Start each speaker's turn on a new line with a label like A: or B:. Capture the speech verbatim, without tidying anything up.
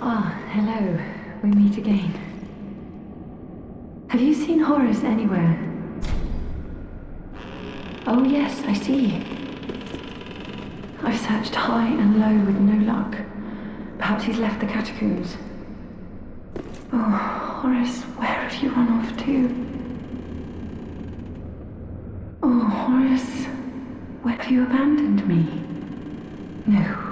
A: Ah, hello. We meet again. Have you seen Horace anywhere? Oh yes, I see. I've searched high and low with no luck. Perhaps he's left the catacombs. Oh, Horace, where have you run off to? Oh, Horace, where have you abandoned me? No,